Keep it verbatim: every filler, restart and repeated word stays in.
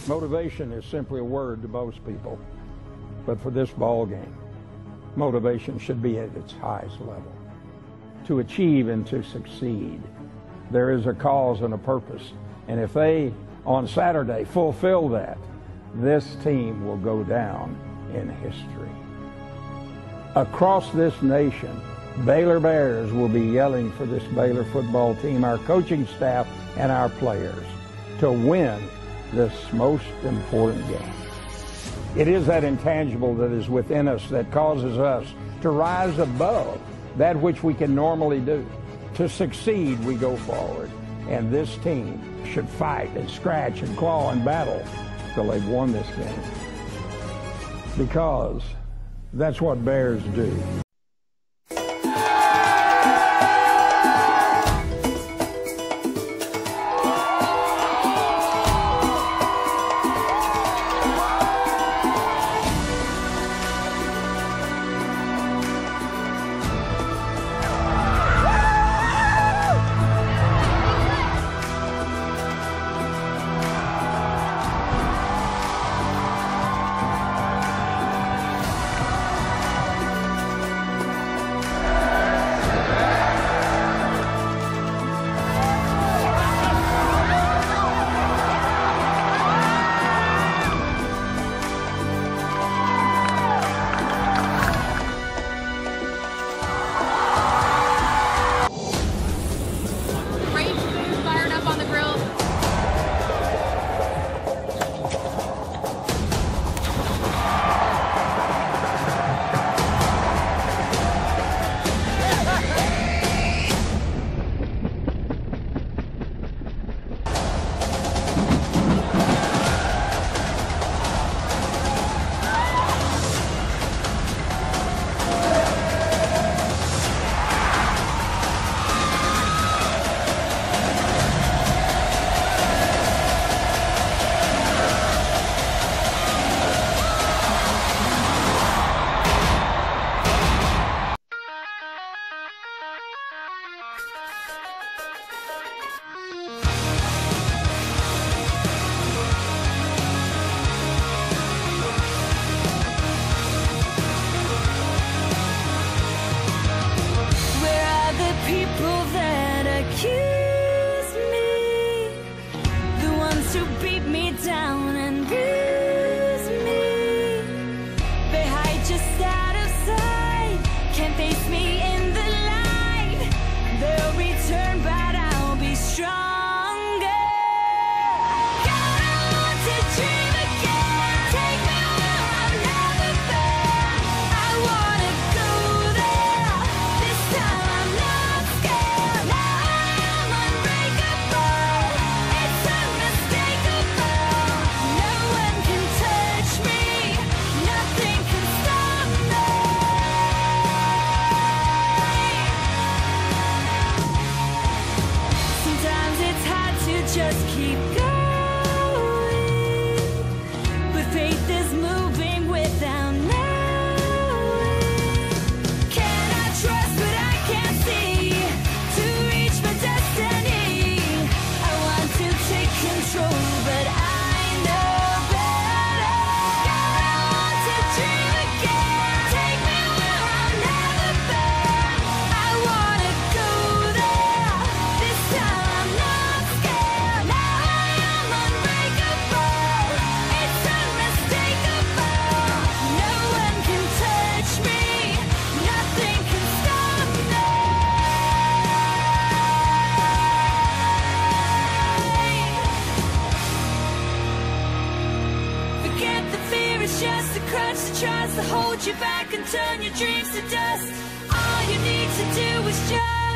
Motivation is simply a word to most people, but for this ball game, motivation should be at its highest level. To achieve and to succeed, there is a cause and a purpose, and if they, on Saturday, fulfill that, this team will go down in history. Across this nation, Baylor Bears will be yelling for this Baylor football team, our coaching staff, and our players to win this most important game. It is that intangible that is within us that causes us to rise above that which we can normally do. To succeed, we go forward, and this team should fight and scratch and claw and battle till they've won this game, because that's what Bears do. Just keep going, but faith is moving without knowing. Can I trust what I can't see to reach my destiny? I want to take control, but I know better. God, I want to dream again. Take me where I've never been. I want to go there. This time I'm not scared. Just a crutch that tries to hold you back and turn your dreams to dust. All you need to do is just